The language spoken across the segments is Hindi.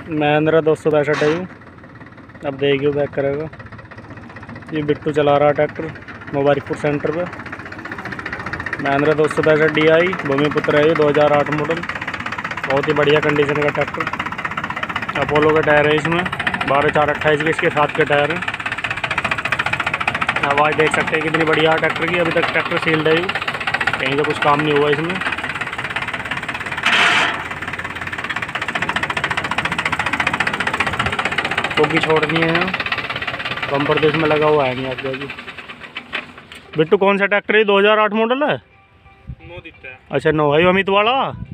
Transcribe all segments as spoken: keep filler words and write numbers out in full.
महिंद्रा दो सौ पैंसठ है। अब देखिए बैक करेगा। ये बिट्टू चला रहा ट्रैक्टर मुबारकपुर सेंटर पे। महिंद्रा दो सौ पैंसठ डी आई भूमिपुत्र है ये दो हज़ार आठ मॉडल। बहुत ही बढ़िया कंडीशन का ट्रैक्टर। अपोलो के टायर है इसमें, बारह चार अट्ठाईस के इसके साथ के टायर हैं। आवाज़ देख सकते हैं कितनी बढ़िया है ट्रैक्टर की। अभी तक ट्रैक्टर सील्ड है, कहीं से कुछ काम नहीं हुआ इसमें। कोकी छोड़नी है, बम्पर देश में लगा हुआ है नहीं आपको अभी। बिट्टू कौन सा ट्रैक्टर है? दो हज़ार आठ मॉडल है। नो दिखता है। अच्छा नो भाई अमित वाला।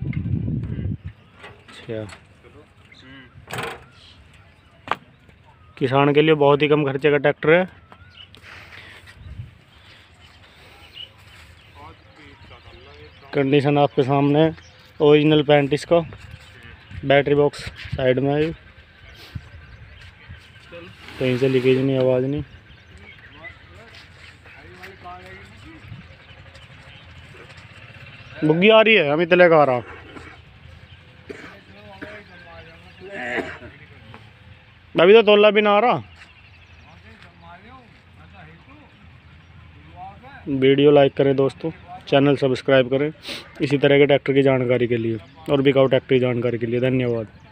अच्छा, किसान के लिए बहुत ही कम खर्चे का ट्रैक्टर है। कंडीशन आपके सामने, ओरिजिनल पेंट इसका। बैटरी बॉक्स साइड में है, कहीं से लीकेज नहीं, आवाज़ नहीं। बुग्गी आ रही है, अमित लेकर आ रहा। अभी तो तोला भी ना आ रहा। वीडियो लाइक करें दोस्तों, चैनल सब्सक्राइब करें इसी तरह के ट्रैक्टर की जानकारी के लिए और बिकाऊ ट्रैक्टर की जानकारी के लिए। धन्यवाद।